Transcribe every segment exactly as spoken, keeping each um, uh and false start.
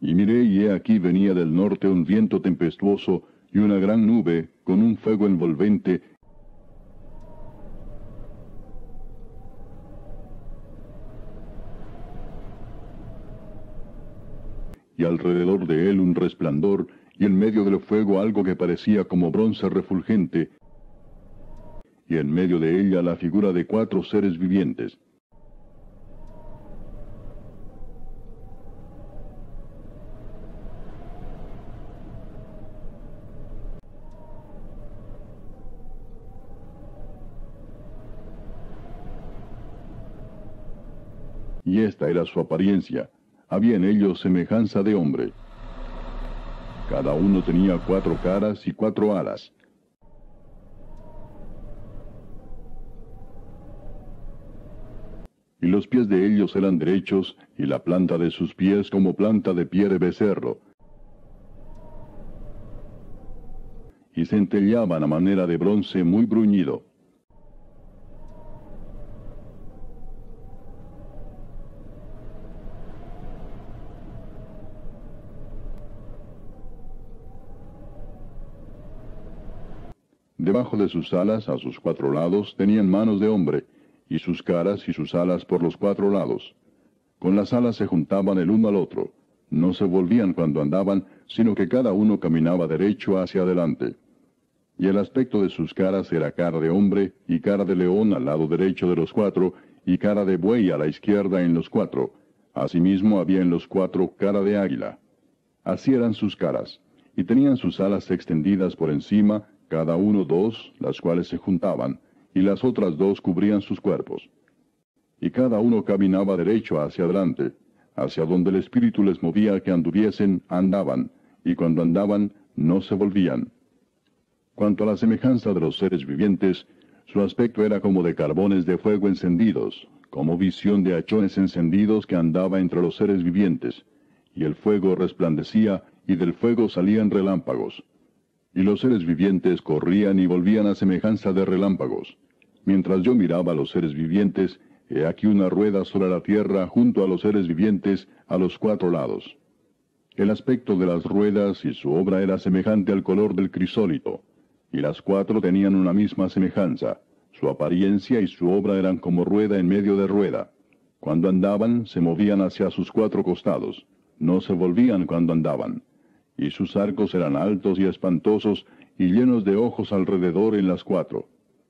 Y miré, y he aquí venía del norte un viento tempestuoso, y una gran nube, con un fuego envolvente, y alrededor de él un resplandor, y en medio del fuego algo que parecía como bronce refulgente, y en medio de ella la figura de cuatro seres vivientes. Y esta era su apariencia. Había en ellos semejanza de hombre. Cada uno tenía cuatro caras y cuatro alas. Y los pies de ellos eran derechos, y la planta de sus pies como planta de pie de becerro. Y centelleaban a manera de bronce muy bruñido. Debajo de sus alas, a sus cuatro lados, tenían manos de hombre, y sus caras y sus alas por los cuatro lados. Con las alas se juntaban el uno al otro. No se volvían cuando andaban, sino que cada uno caminaba derecho hacia adelante. Y el aspecto de sus caras era cara de hombre, y cara de león al lado derecho de los cuatro, y cara de buey a la izquierda en los cuatro. Asimismo había en los cuatro cara de águila. Así eran sus caras, y tenían sus alas extendidas por encima, cada uno dos, las cuales se juntaban, y las otras dos cubrían sus cuerpos. Y cada uno caminaba derecho hacia adelante, hacia donde el Espíritu les movía que anduviesen, andaban, y cuando andaban, no se volvían. Cuanto a la semejanza de los seres vivientes, su aspecto era como de carbones de fuego encendidos, como visión de hachones encendidos que andaba entre los seres vivientes, y el fuego resplandecía, y del fuego salían relámpagos. Y los seres vivientes corrían y volvían a semejanza de relámpagos. Mientras yo miraba a los seres vivientes, he aquí una rueda sobre la tierra junto a los seres vivientes a los cuatro lados. El aspecto de las ruedas y su obra era semejante al color del crisólito, y las cuatro tenían una misma semejanza. Su apariencia y su obra eran como rueda en medio de rueda. Cuando andaban, se movían hacia sus cuatro costados. No se volvían cuando andaban. Y sus arcos eran altos y espantosos, y llenos de ojos alrededor en las cuatro.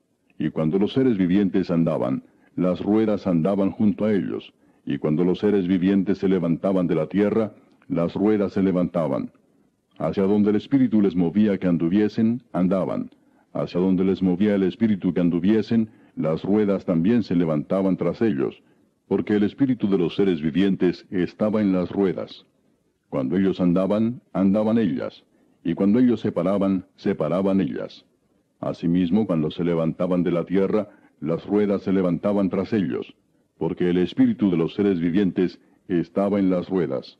Y cuando los seres vivientes andaban, las ruedas andaban junto a ellos, y cuando los seres vivientes se levantaban de la tierra, las ruedas se levantaban. Hacia donde el Espíritu les movía que anduviesen, andaban. Hacia donde les movía el Espíritu que anduviesen, las ruedas también se levantaban tras ellos, porque el Espíritu de los seres vivientes estaba en las ruedas. Cuando ellos andaban, andaban ellas, y cuando ellos se paraban, se paraban ellas. Asimismo, cuando se levantaban de la tierra, las ruedas se levantaban tras ellos, porque el espíritu de los seres vivientes estaba en las ruedas.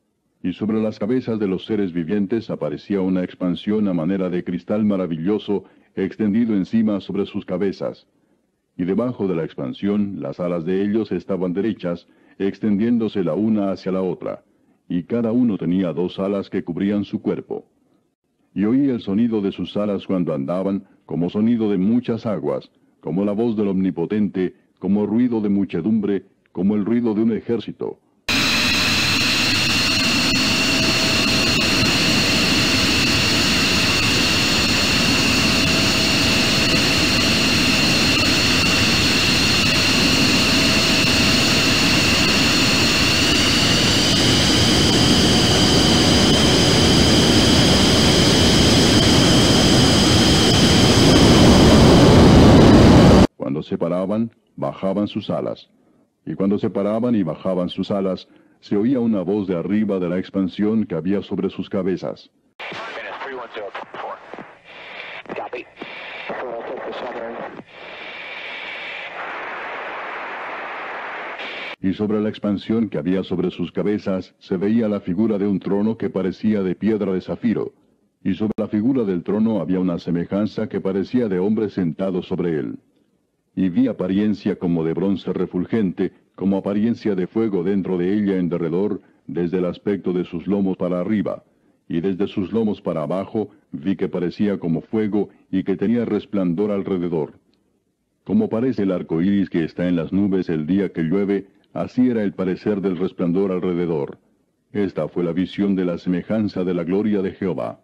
Y sobre las cabezas de los seres vivientes aparecía una expansión a manera de cristal maravilloso, extendido encima sobre sus cabezas. Y debajo de la expansión, las alas de ellos estaban derechas, extendiéndose la una hacia la otra. Y cada uno tenía dos alas que cubrían su cuerpo. Y oí el sonido de sus alas cuando andaban, como sonido de muchas aguas, como la voz del Omnipotente, como ruido de muchedumbre, como el ruido de un ejército. Se paraban, bajaban sus alas. Y cuando se paraban y bajaban sus alas, se oía una voz de arriba de la expansión que había sobre sus cabezas. Y sobre la expansión que había sobre sus cabezas se veía la figura de un trono que parecía de piedra de zafiro. Y sobre la figura del trono había una semejanza que parecía de hombre sentado sobre él. Y vi apariencia como de bronce refulgente, como apariencia de fuego dentro de ella en derredor, desde el aspecto de sus lomos para arriba, y desde sus lomos para abajo vi que parecía como fuego y que tenía resplandor alrededor. Como parece el arco iris que está en las nubes el día que llueve, así era el parecer del resplandor alrededor. Esta fue la visión de la semejanza de la gloria de Jehová.